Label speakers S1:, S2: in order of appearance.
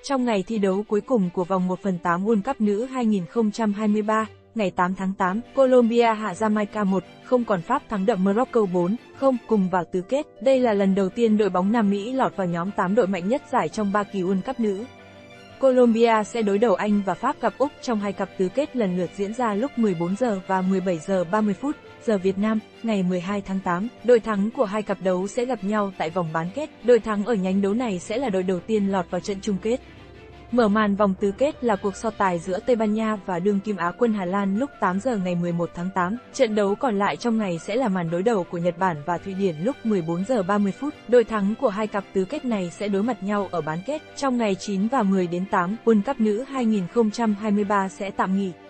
S1: Trong ngày thi đấu cuối cùng của vòng 1/8 World Cup nữ 2023, ngày 8 tháng 8, Colombia hạ Jamaica 1-0, còn Pháp thắng đậm Morocco 4-0 cùng vào tứ kết. Đây là lần đầu tiên đội bóng Nam Mỹ lọt vào nhóm 8 đội mạnh nhất giải trong 3 kỳ World Cup nữ. Colombia sẽ đối đầu Anh và Pháp gặp Úc trong hai cặp tứ kết lần lượt diễn ra lúc 14 giờ và 17 giờ 30 phút giờ Việt Nam, ngày 12 tháng 8. Đội thắng của hai cặp đấu sẽ gặp nhau tại vòng bán kết. Đội thắng ở nhánh đấu này sẽ là đội đầu tiên lọt vào trận chung kết. Mở màn vòng tứ kết là cuộc so tài giữa Tây Ban Nha và đương kim Á quân Hà Lan lúc 8 giờ ngày 11 tháng 8. Trận đấu còn lại trong ngày sẽ là màn đối đầu của Nhật Bản và Thụy Điển lúc 14 giờ 30 phút. Đội thắng của hai cặp tứ kết này sẽ đối mặt nhau ở bán kết. Trong ngày 9 và 10 đến 8, World Cup nữ 2023 sẽ tạm nghỉ.